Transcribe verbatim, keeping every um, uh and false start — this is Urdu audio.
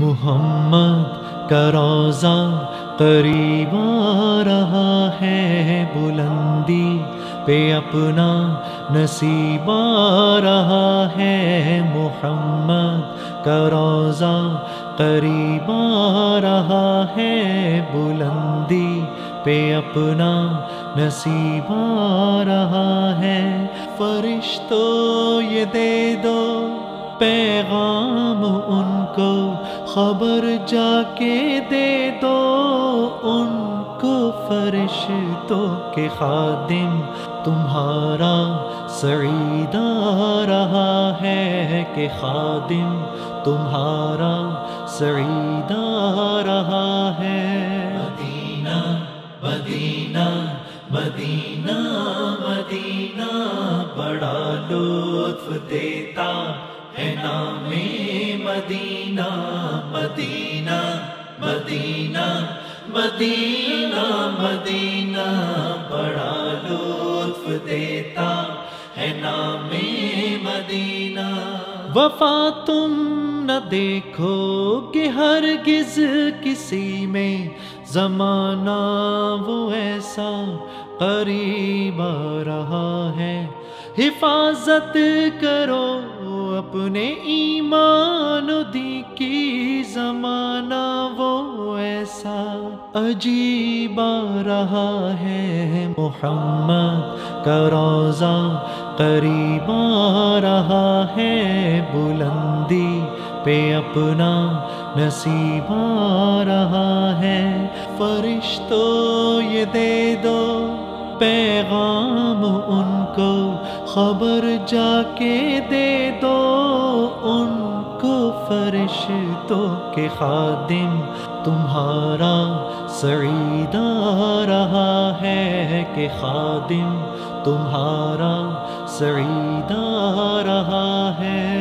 محمد کا روضہ قریب آ رہا ہے، بلندی پہ اپنا نصیب آ رہا ہے۔ محمد کا روضہ قریب آ رہا ہے، بلندی پہ اپنا نصیب آ رہا ہے۔ فرشتوں یہ دے دو پیغام ان کو، خبر جا کے دے دو ان کو، فرشتوں کے خادم تمہارا سعید آ رہا ہے، کہ خادم تمہارا سعید آ رہا ہے۔ مدینہ مدینہ مدینہ مدینہ بڑا لطف دیتا ہے نام مدینہ، مدینہ مدینہ مدینہ مدینہ بڑا لطف دیتا ہے نام مدینہ۔ وفا تم نہ دیکھو کہ ہرگز کسی میں، زمانہ وہ ایسا قریب آ رہا ہے۔ حفاظت کرو اپنے ایمان و دین کی، زمانہ وہ ایسا عجیب آ رہا ہے۔ محمد کا روضہ قریب آ رہا ہے، بلندی پہ اپنا نصیب آ رہا ہے۔ فرشتوں یہ دے دو پیغام ان کو، خبر جا کے دے دو ان کو، فرشتوں کے خادم تمہارا سعید آ رہا ہے، کہ خادم تمہارا سعید آ رہا ہے۔